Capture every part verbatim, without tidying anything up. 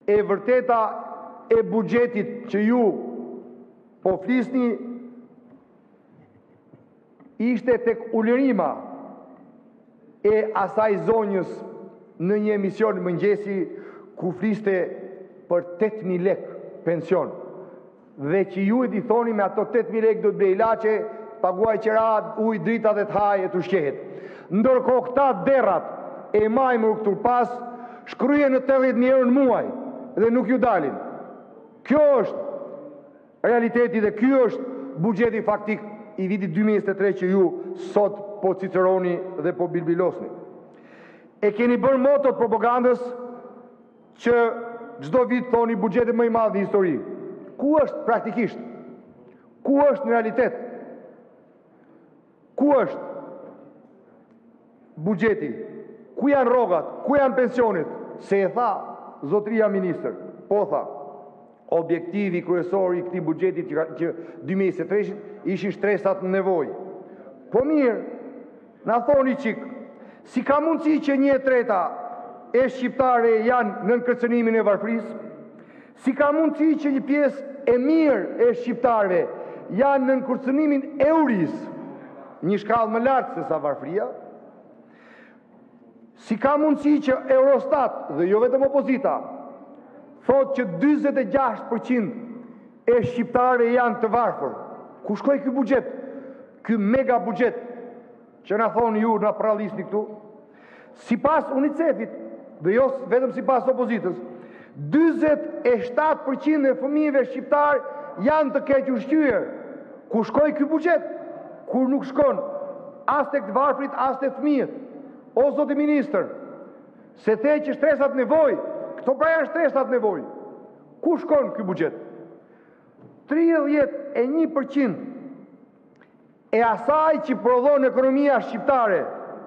e vërteta e buxhetit që ju po flisni ishte tek ulërima e asaj zonjës në një emision mëngjesi ku fliste për tetë mijë lekë pension dhe që ju e di thoni me ato tetë mijë lekë do të bëj ilaçe, paguaj qera, ujë, drita dhe të hajë e të ushqehet. Ndërkohë këta derrat e majmur këtu pas shkryhen në tetëdhjetë mijë euro në muaj dhe nuk ju dalin. Kjo është realiteti dhe ky është buxheti faktik i vitit dy mijë e njëzet e tre që ju sot po ciceroni dhe po bilbilosni. E keni bërë motot propagandës që çdo vit thoni buxheti më i madh në histori. Ku është praktikisht? Ku është në realitet? Ku është buxheti? Ku janë rrogat? Ku janë pensionet? Se e tha zotria ministër. Po tha, objektivi kryesor i këtij buxheti që dy mijë e njëzet e tre ishin shtresat në nevojë. Po mirë, na thoni çik, si ka mundësi që një e treta e shqiptare janë në kërcënimin e varfërisë? Si ka mundësi që një pjesë e mirë e shqiptarëve janë në kërcënimin e eurisë, një shkallë më lartë se sa varfëria? Si ka mundësi që Eurostat, dhe jo vetëm opozita, thotë që dyzet e gjashtë përqind e shqiptarëve janë të varfër? Ku shkoi ky buxhet? Ky mega buxhet që na thonë ju, na prallisni këtu? Sipas UNICEF-it, dhe jo vetëm sipas opozitës, dyzet e shtatë përqind e fëmijëve shqiptar janë të keq ushqyer. Ku shkoi ky buxhet? Kur nuk shkon as tek të varfrit, as tek fëmijët. O zoti ministër, se the që shtresat nevojë, këto pra janë shtresat nevojë. Ku shkon ky buxhet? tridhjetë e një përqind e asaj që prodhon ekonomia shqiptare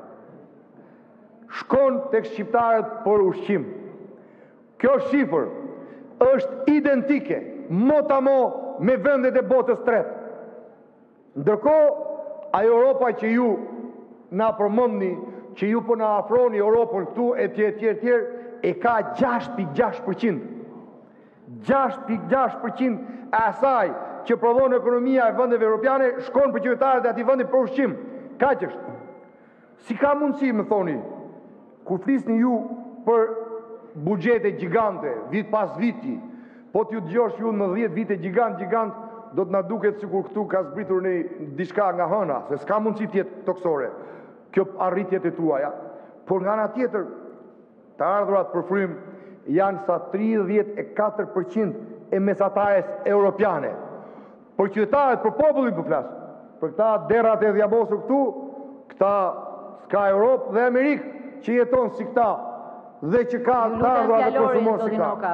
shkon tek shqiptarët për ushqim. Kjo shifër është identike, motamo me vendet e botës tretë. Ndërkohë, ajo Europa që ju na përmendni, që ju po na afroni Europën këtu e tjerë tjerë tjerë, e ka gjashtë pikë gjashtë përqind. gjashtë pikë gjashtë përqind e asaj që prodhon ekonomia e vendeve europiane shkon për qytetarët e atij vendi për ushqim. Kaq është. Si ka mundësi, më thoni, kur flisni ju për buxhete gjigante, vit pas viti, po t'ju dëgjosh ju në dhjetë vite gjigant, gjigant, do të na duket sikur këtu ka zbritur në diçka nga hëna, se s'ka mundësi të jetë toksore. Kjo arritjet e tuaja. Por nga ana tjetër, të ardhurat për frym janë sa tridhjetë e katër përqind e mesatares europiane. Për qytetarët, për popullin po flas. Për këta derrat e dhjabosur këtu, këta s'ka Europë dhe Amerikë që jeton si këta dhe që ka të ardhurat e konsumon si këta.